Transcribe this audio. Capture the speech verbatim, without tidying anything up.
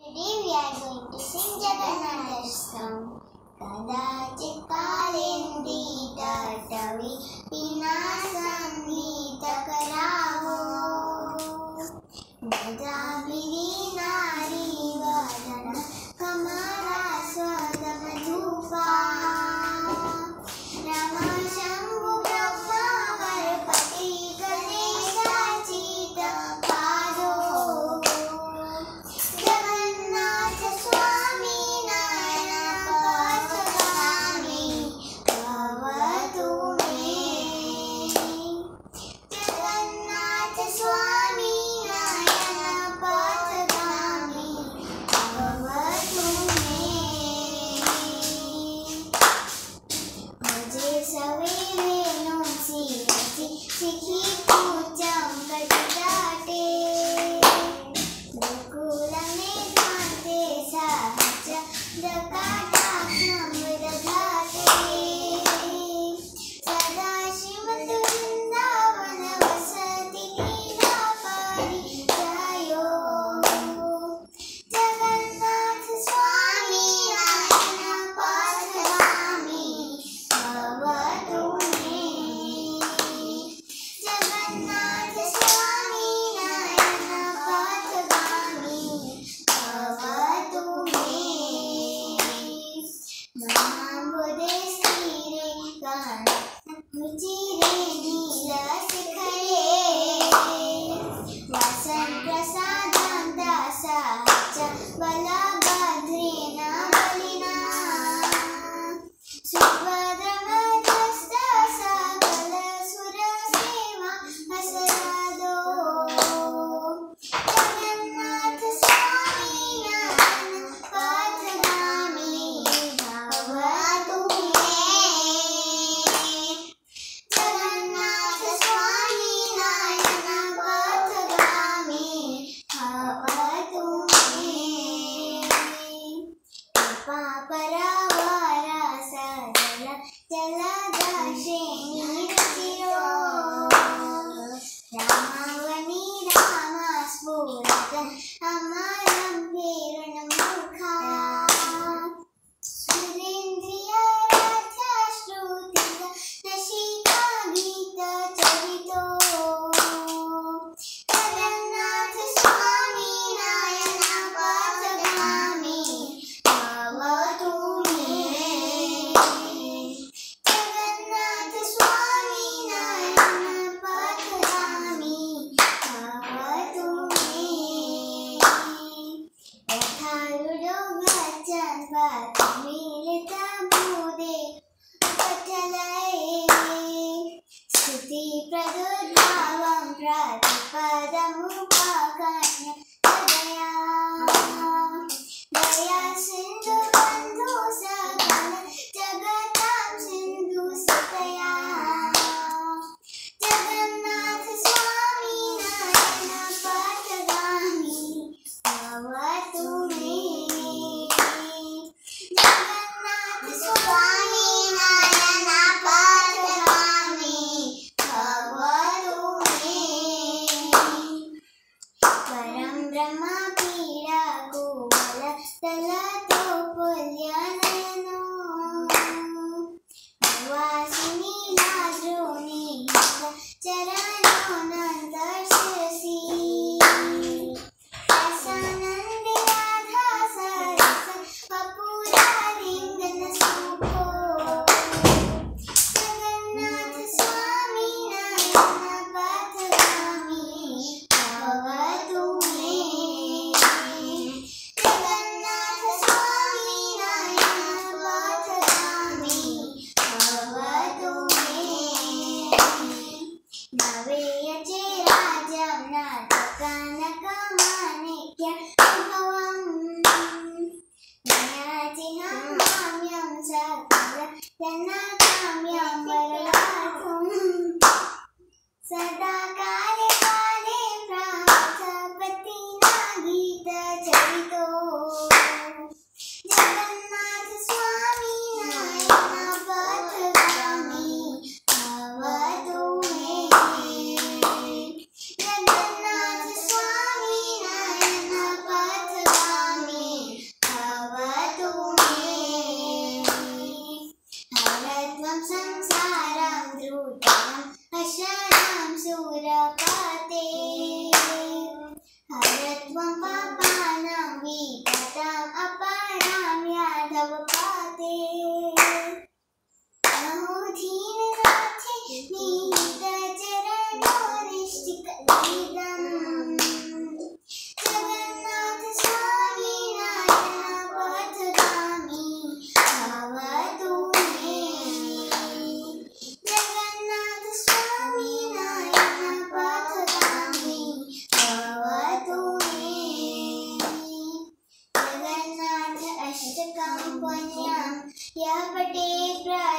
Today we are going to sing Jagannath song. Kadachit kalindi tatavi vinasangita karavo Nadabhiri nari vadana kamara swadama dhupa Rama Shambhu Brahma Varpati Ganesha Chita Pado Jagannath Swami Nayana Pathagami Bhavatu me Jagannath Swami Nayana Pathagami Bhavatu me Mujhe savere no sirasi sikhi pucham kadate Gokula mein dhante sahaja dakata namradhate Sada Shrimad Vrindavana vasati nirapari jayo Jagannath Swami Nayana Pathagami Bhavatu me Jagannath Swami Nayana Pathagami Bhavatu me Mahambode Sire Kana Muchire Nila Sikhare Vasan Prasadam Dasacha Balabhadrena Balina Subhadramajasta Sakala Surasema Hasarado Jagannath Swami Nayana Pathagami Bhavatu me Jagannath Swami Nayana Pathagami Bhavatu me Paparavara Sadala Jaladashe Nirachiro Ramavani Rama Spurata Amaram Virunamukha Surendriya Ratha Shrutita Nashika Gita Charito Jagannath Swami Nayana Pathagami Bhavatu me Jagannath Swami Nayana Pathagami Bhavatu me Yatharudo gachan vatamilita bhude upachalaye Stuti pradurbhavam pratipadamupakanya Daya Daya Sindhu Bandhu Sakala Jagatam Sindhu Sataya Jagannath Swami Nayana Pathagami Bhavatu me Jagannath Swami Nayana Pathagami Bhavatu me Param Brahma Pira Govala Talato Pulyanayano Vasini Ladroni Charano Nandarshasi Rasanandi Radha Sarasa Papura Ringana Sukho Jagannath Swami Nayana Pathagami Bhavatu me Jagannath Swami Nayana Pathagami Bhavatu me Naveya Chirajam Natakana Kamanekya Bhavam Nayatiham Mamyam Sakala Janakamyam Varalatham Sada Kale Kale Prajapati Nagita Charito Jagannath Swami Nayana Pathagami Bhavatu me Jagannath Swami Nayana Pathagami विततं अपरां Yadav पाते अहो दीननाथे निहित चरणोरिष्टिकलिदम् जगन्नाथ स्वामी नारायण पथगामी भवतु मे जगन्नाथ स्वामी नारायण पथगामी भवतु मे जगन्नाथ अष्टकं पुण्यं यः पठेत्